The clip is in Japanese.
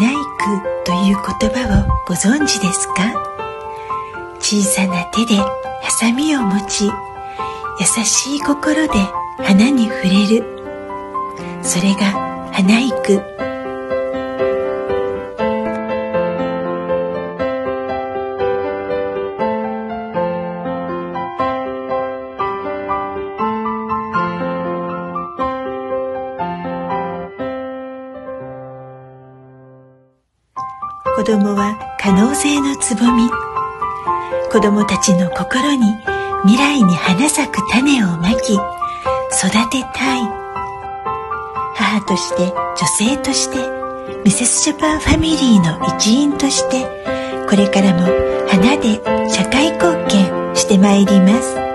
花育という言葉をご存知ですか？小さな手でハサミを持ち、優しい心で花に触れる。それが花育。子供は可能性のつぼみ。子供たちの心に未来に花咲く種をまき、育てたい。母として、女性として、ミセスジャパンファミリーの一員として、これからも花で社会貢献してまいります。